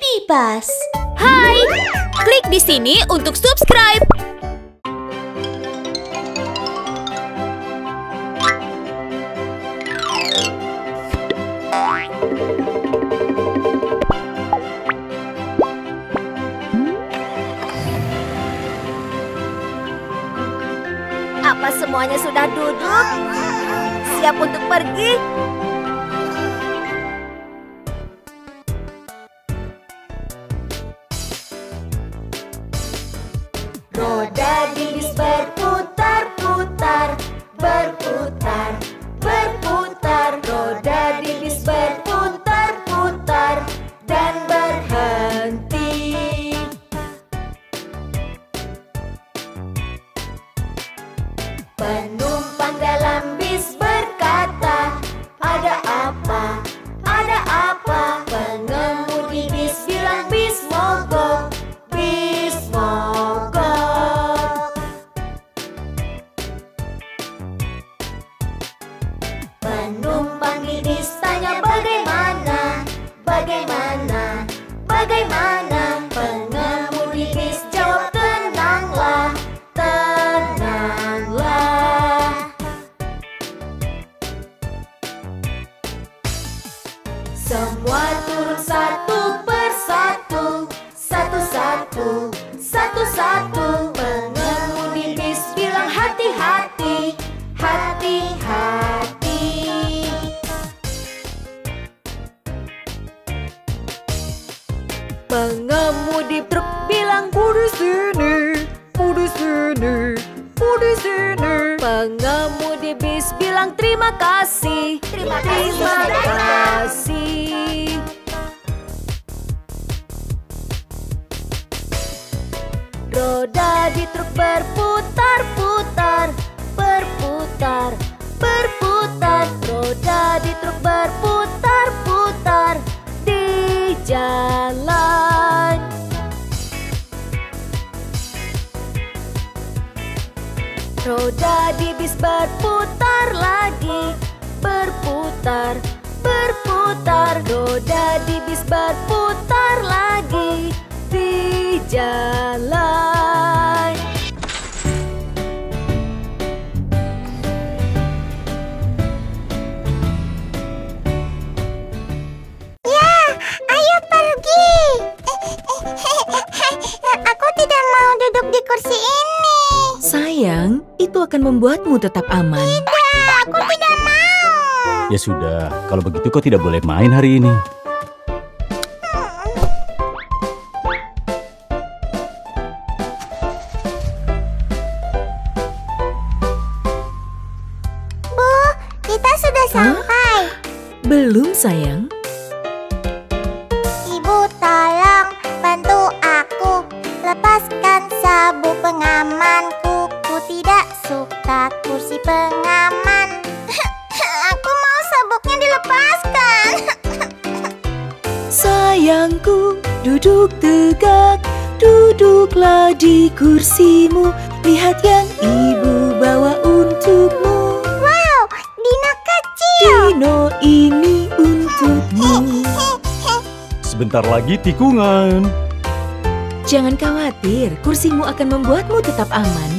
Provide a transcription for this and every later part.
Kipas. Hai, klik di sini untuk subscribe. Apa semuanya sudah duduk? Siap untuk pergi? Roda di bis berputar-putar, berputar, berputar. Roda di bis berputar-putar dan berhenti. Penumpang dalam bis berkata, "Ada apa? Ada apa?" Pengemudi bis bilang, "Bis mogok, bis mogok." Penumpang di bis tanya, "Bagaimana? Bagaimana? Bagaimana?" Pengemudi bis jawab, "Tenanglah, tenanglah." Semua turun satu persatu, satu-satu, satu-satu. Pengemudi bis bilang, "Hati-hati, hati-hati." Pengemudi truk bilang, "Di sini, di sini, di sini." Pengemudi bis bilang, "Terima kasih, Terima kasih, terima saudara." kasih." Roda di truk berputar-putar, berputar, berputar. Roda di truk berputar-putar di jalan. Roda di bis berputar lagi, berputar, berputar. Roda di bis berputar lagi di jalan. Ya, ayo pergi. Aku tidak mau duduk di kursi ini. Sayang, itu akan membuatmu tetap aman. Tidak, aku tidak mau. Ya sudah, kalau begitu kau tidak boleh main hari ini. Bu, kita sudah sampai. Belum, sayang. Ibu, tolong bantu aku. Lepaskan sabuk pengamanku. Ku tidak suka kursi pengaman. Aku mau sabuknya dilepaskan. Sayangku, duduk tegak, duduklah di kursimu. Lihat yang ibu bawa untukmu. Wow, Dino kecil. Dino ini untukmu. Sebentar lagi tikungan. Jangan khawatir, kursimu akan membuatmu tetap aman.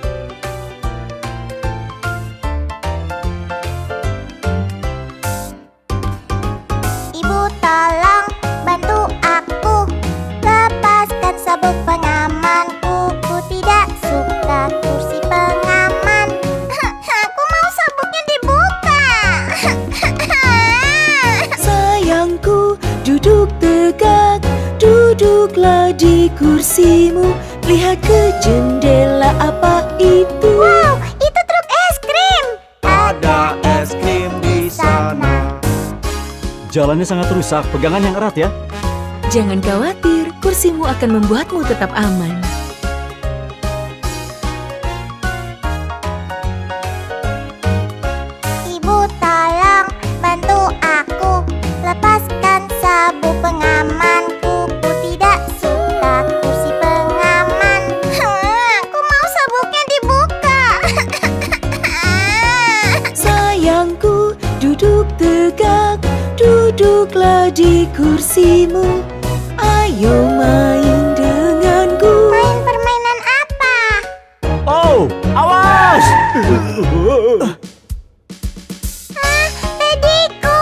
Ibu, tolong bantu aku. Lepaskan sabuk pengamanku. Ku tidak suka kursi pengaman. Aku mau sabuknya dibuka. Sayangku, duduk tegak, duduklah di kursimu. Lihat ke jendela, apa itu? Wow, itu truk es krim. Ada es krim di sana. Jalannya sangat rusak, pegangan yang erat ya. Jangan khawatir, kursimu akan membuatmu tetap aman. Ibu, tolong bantu aku. Lepaskan sabuk pengamanku. Ku tidak suka kursi pengaman. Aku mau sabuknya dibuka. Sayangku, duduk tegak, duduklah di kursimu. Ayo Ayo main denganku. Main permainan apa? Oh, awas! Teddyku.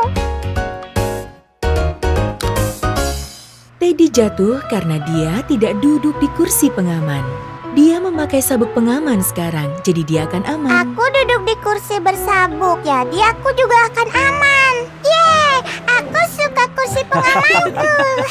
Teddy jatuh karena dia tidak duduk di kursi pengaman. Dia memakai sabuk pengaman sekarang, jadi dia akan aman. Aku duduk di kursi bersabuk, jadi aku juga akan aman. Yeay, aku suka kursi pengamanku.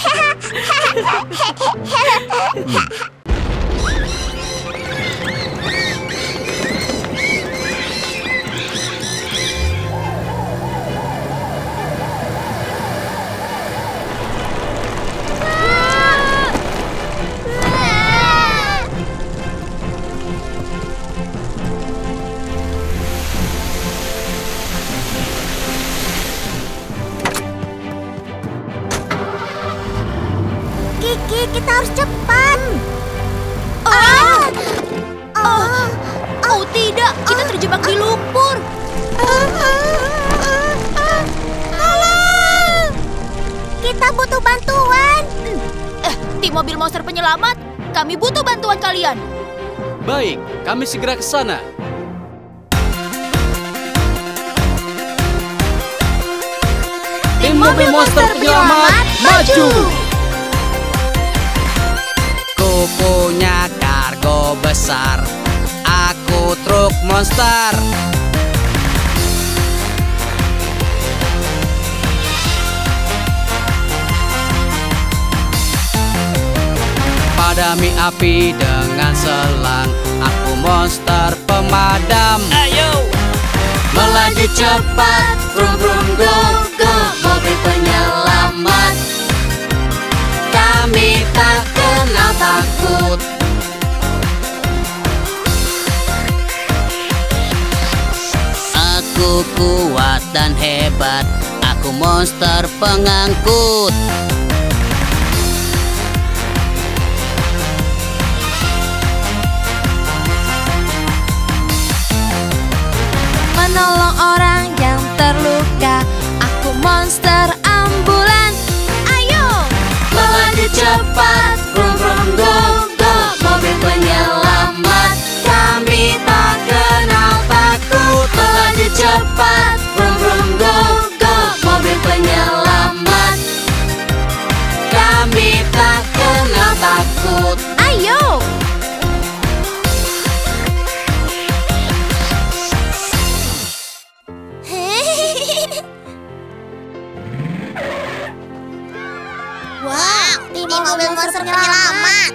Kiki, kita harus cepat. Oh tidak, kita terjebak di lumpur. Tolong! Kita butuh bantuan. Tim mobil monster penyelamat, kami butuh bantuan kalian. Baik, kami segera ke sana. Tim mobil monster penyelamat, maju! Ku punya kargo besar, aku truk monster. Padami api dengan selang, aku monster pemadam. Ayo! Melaju cepat, brum brum go go, mobil penyelamat. Kami tak kenal takut. Aku kuat dan hebat, aku monster pengangkut. Menolong orang yang terluka, aku monster ambulan. Ayo! Melaju cepat, brum brum go go, mobil penyelamat. Kami tak kenal takut. Melaju cepat, brum brum go go, mobil penyelamat. Kami tak kenal takut. Ayo! Wow, tim mobil monster penyelamat.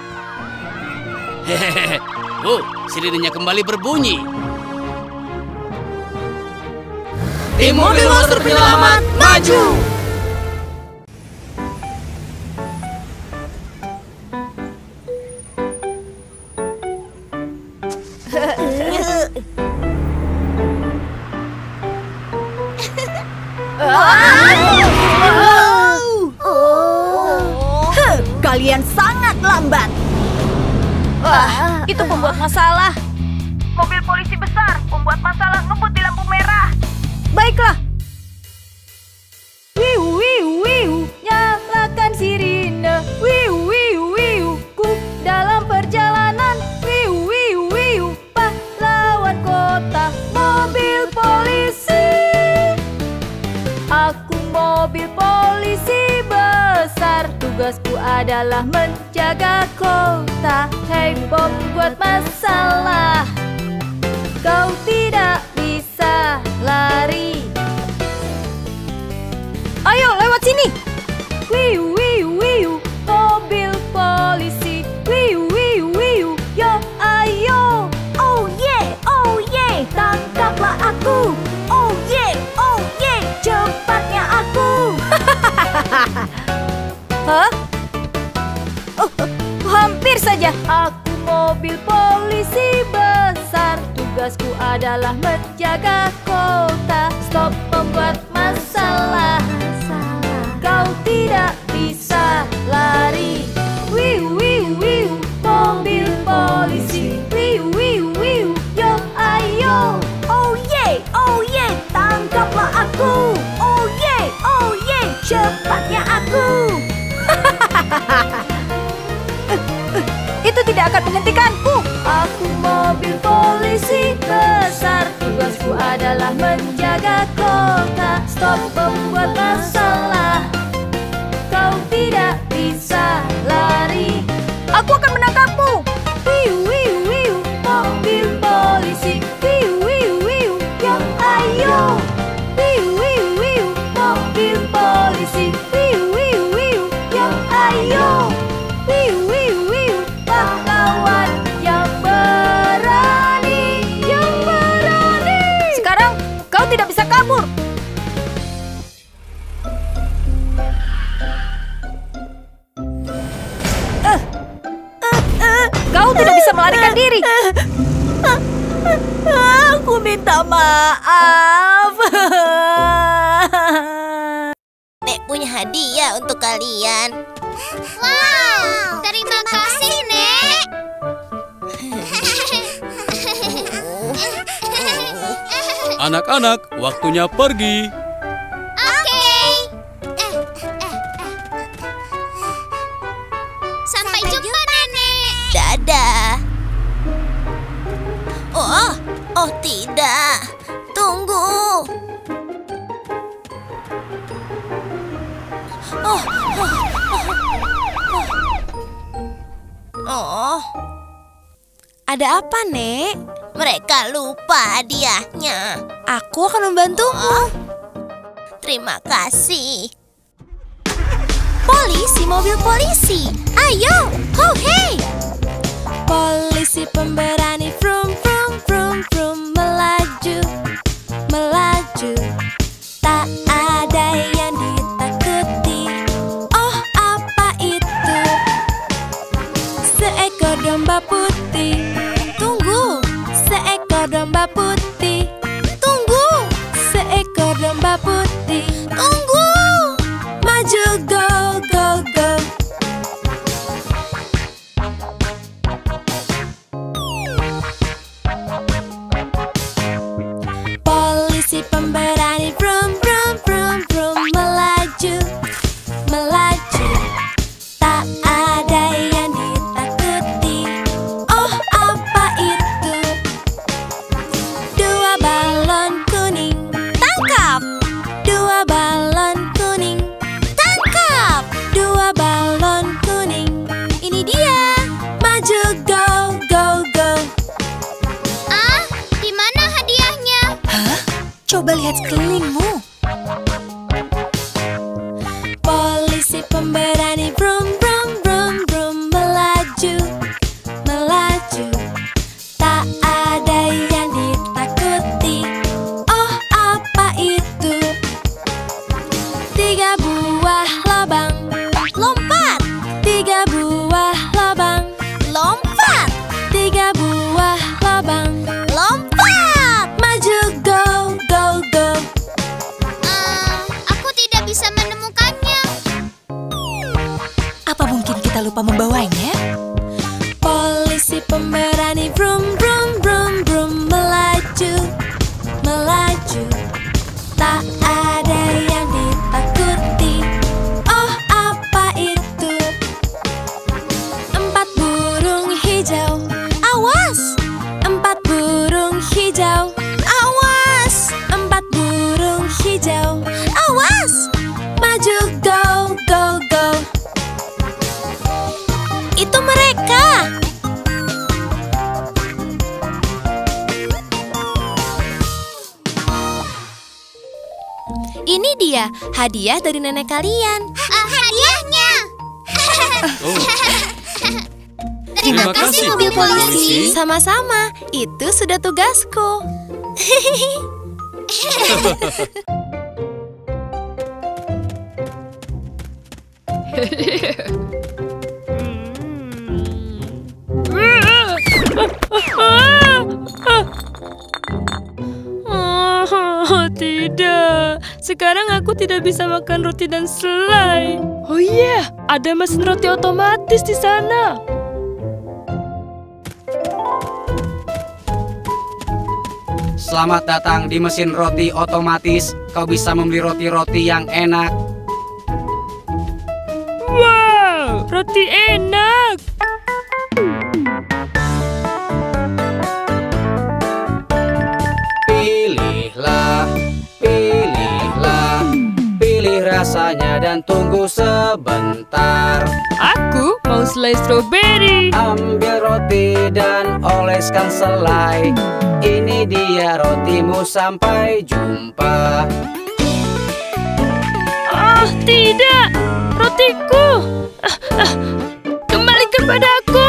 Hehehe. Sirinenya kembali berbunyi. Tim mobil monster penyelamat, maju! Kalian sangat lambat. Wah, itu pembuat masalah. Mobil polisi besar membuat masalah ngebut di lampu merah. Baiklah. Wiu wiu wiu, nyalakan sirine. Wiu wiu wiu, ku dalam perjalanan. Wiu wiu wiu, pahlawan kota, mobil polisi. Aku mobil polisi besar, tugasku adalah menjaga kota. Hei pembuat masalah, kau tidak bisa lari. Ayo lewat sini. Wiu wiu wiu, mobil polisi. Wiu wiu wiu, yo ayo. Oh yeah, tangkaplah aku. Oh yeah, cepatnya aku. Hah? Oh, hampir saja. Aku mobil polisi besar, tugasku adalah menjaga kota. Stop membuat masalah, kau tidak bisa lari. Wiu wiu wiu, mobil polisi. Wiu wiu wiu, yo ayo. Oh yeah, tangkaplah aku. Oh yeah, cepatnya aku. tidak akan menghentikanku. Aku mobil polisi besar, tugasku adalah menjaga kota. Stop pembuat masalah, kau tidak bisa lari. Aku akan menangkapmu. Wiu wiu wiu, mobil polisi. Wiu wiu wiu, ya ayo. Wiu wiu wiu, mobil polisi. Wiu wiu wiu, ya ayo. Wiu wiu wiu, pahlawan yang berani, yang berani. Sekarang kau tidak bisa kabur. Kau tidak bisa melarikan diri. Aku minta maaf. Nek punya hadiah untuk kalian. Wow, terima kasih, Nek. Anak-anak, waktunya pergi. Oke. Sampai jumpa, Nenek. Dadah. Oh tidak. Tunggu. Ada apa, Nek? Mereka lupa hadiahnya. Aku akan membantumu. Terima kasih. Polisi, mobil polisi. Ayo, ho hey. Polisi pemberani, vroom vroom vroom vroom, melaju, melaju. Tak ada yang ditakuti. Oh, apa itu? Seekor domba putih. Tunggu, seekor domba putih. Tunggu, seekor domba putih. Tunggu, maju, go go go. Polisi pemberani, vroom vroom vroom vroom, melaju, melaju. Tak ada yang ditakuti. Oh, apa itu? Dua balon kuning. Tangkap! Dua balon kuning. Tangkap! Dua balon kuning. Ini dia. Maju, go go go. Di mana hadiahnya? Coba lihat sekelilingmu. Polisi pemberani, vroom vroom vroom vroom, melaju, melaju. Tak ada yang ditakuti. Oh, apa itu? Tiga buah lubang. Lompat. Tiga buah lubang. Lompat. Tiga buah lubang. Lompat. Maju, go go go. Aku tidak bisa menemukannya. Apa mungkin kita lupa membawanya? Polisi pemberani, vroom vroom vroom vroom, melaju, melaju. Tak ada yang ditakuti. Oh, apa itu? Empat burung hijau. Awas! Empat burung hijau. Awas! Empat burung hijau. Awas! Maju, go go go. Itu mereka. Ini dia hadiah dari nenek kalian. Hadiahnya. Terima kasih, mobil polisi. Sama-sama. Itu sudah tugasku. Oh, tidak. Sekarang aku tidak bisa makan roti dan selai. Oh iya, ada mesin roti otomatis di sana. Selamat datang di mesin roti otomatis. Kau bisa membeli roti-roti yang enak. Wow, roti enak. rasanya dan tunggu sebentar. Aku mau selai stroberi. Ambil roti dan oleskan selai. Ini dia rotimu, sampai jumpa. Ah, tidak! Rotiku! Kembalikan padaku!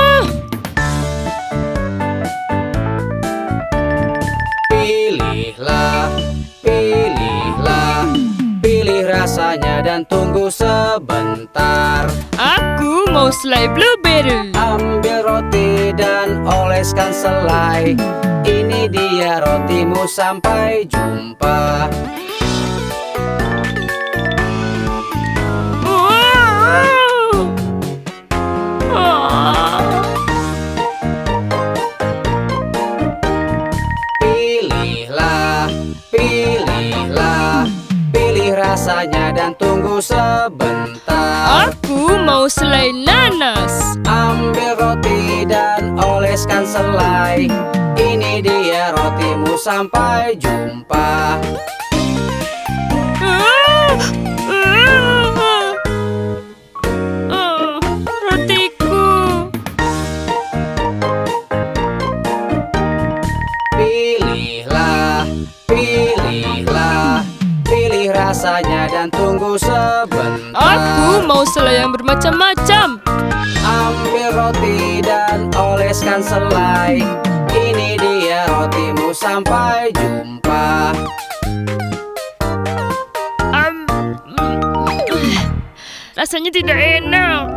Pilihlah, pilihlah, pilih rasanya dan tunggu sebentar. Aku mau selai blueberry. Ambil roti dan oleskan selai. Ini dia rotimu, sampai jumpa. Pilihlah, pilihlah, pilih rasanya dan tunggu sebentar. Aku mau selai nanas. Ambil roti dan oleskan selai. Ini dia rotimu, sampai jumpa. Rotiku. Pilihlah, pilihlah, pilih rasanya dan tunggu sebentar. Aku mau selai yang bermacam-macam. Ambil roti dan oleskan selai. Ini dia rotimu, sampai jumpa. Rasanya tidak enak.